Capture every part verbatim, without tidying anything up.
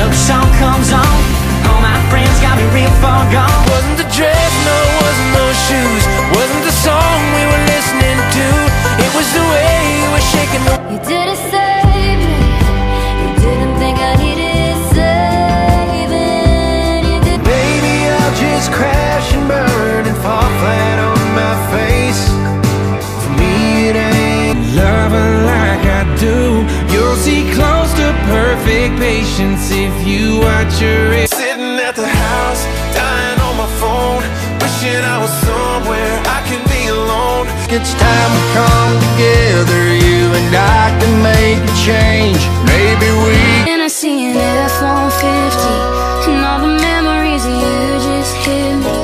till the song comes on. All my friends got me real far gone. Wasn't the dress, no, wasn't those shoes, wasn't the song we were listening to. It was the way you were shaking the. You didn't save me. You didn't think I needed saving. You did. Baby, I'll just crash and burn and fall flat on my face. For me it ain't loving like I do. You'll see close to perfect patience if you watch your wrist. Sitting at the house, dying on my phone, wishing I was somewhere I can be alone. It's time to come together, you and I can make a change. Maybe we. And I see an F one fifty, and all the memories of you just hit me.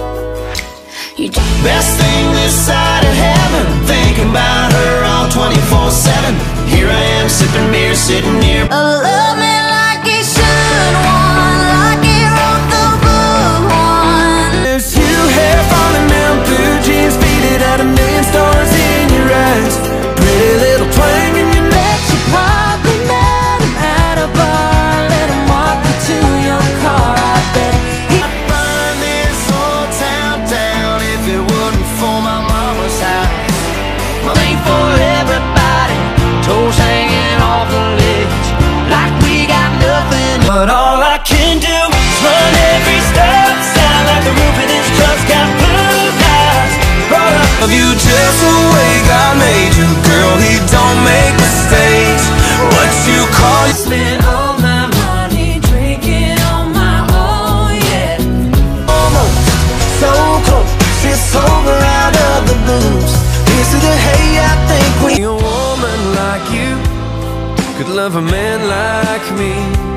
You just Best thing this side of heaven, thinking about her all twenty-four seven. Here I am sipping beer, sitting here. oh, love me like it should, one like it wrote the book, one. There's you hair falling down, blue jeans faded out, a million stars in your eyes. Pretty little twang in your neck. You probably met him at a bar, let him walk you to your car. I bet he'd Burn this whole town down if it wasn't for my mama's house. Money for everybody, toes hanging off the ledge, like we got nothing. But all I can do is run every step, sound like the roof in his truck's got blue eyes. Brought up of you just the way God made you, girl. He don't make mistakes. What you call it? spent all my money drinking on my own, yeah. Almost so close, it's over out of the blues. Here's to the hey, I think we. A woman like you could love a man like me.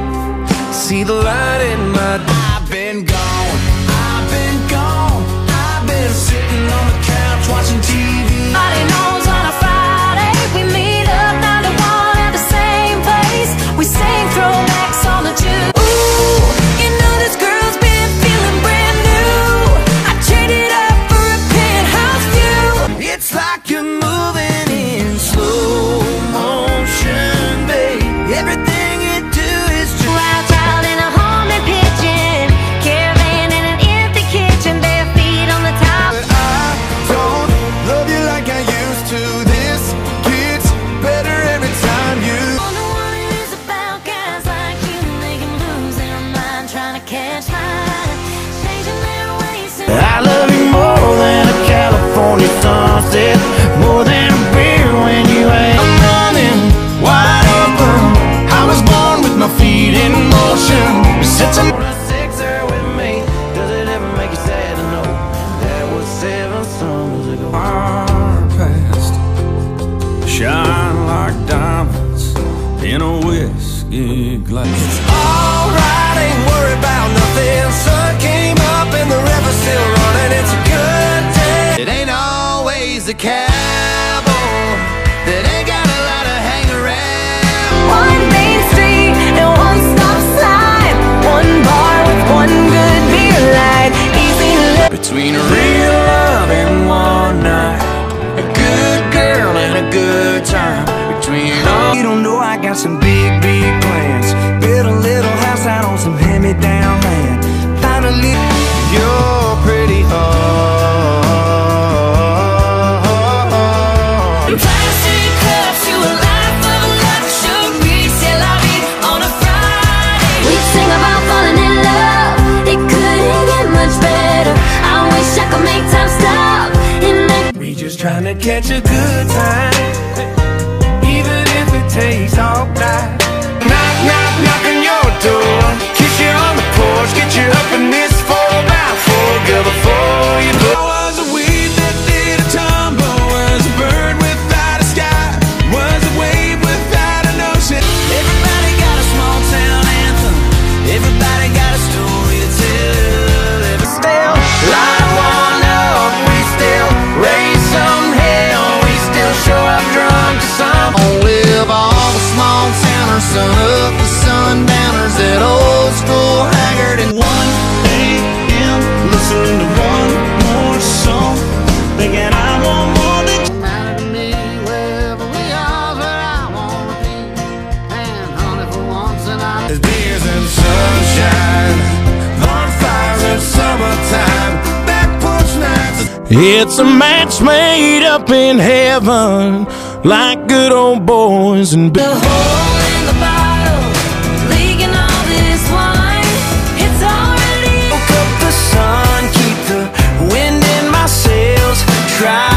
See the light in my. I've been gone, I've been gone, I've been sitting on the couch watching T V. Nobody knows on a Friday we meet up nine to one at the same place. We sing throwbacks on the juice. Ooh, you know this girl's been feeling brand new. I traded up for a penthouse view. It's like you're moving in slow motion, babe. Everything you do is just. Wild child in a home and pitching, caravan in an empty kitchen, bare feet on the top. But I don't love you like I used to. This gets better every time you. Wonder what it is about guys like you, they can lose their mind trying to catch mine, changing their ways. And I love you more than a California sunset, more than a beer when you ain't. I'm running wide open. I was born with my feet in motion. You're such a. Sixer with me, does it ever make you sad to know that was seven summers ago? Our past shine like diamonds in a whiskey glass. Alright, ain't worried about nothing. Sun came up and the river's still running. It's a good day. It ain't always the cowboy that ain't got a lot of hang around. one main street and one stop sign, one bar with one good beer light. Easy to live. Between a real love and one night, a good girl and a good time. Between all. You don't know I got some big, big plans. Build a little house out on some hand-me-down land. Finally, you're pretty hard. Plastic cups to a life of luxury, c'est la vie on a Friday. We sing about falling in love, it couldn't get much better. I wish I could make time stop and make. We just trying to catch a good time, even if it takes all night. Knock, knock, knock on your door, kiss you on the porch, get you up in this four by four, girl, before you go. I was a weed that did a tumble, was a bird without a sky, was a wave without an ocean. Everybody got a small town anthem, everybody got a story to tell. Every still light one up, we still raise some hell, we still show up drunk to some. Live all the small towners, sun up to sundown. It's a match made up in heaven, like good old boys and The hole in the bottle, leaking all this wine. It's already woke up the sun, keep the wind in my sails. Try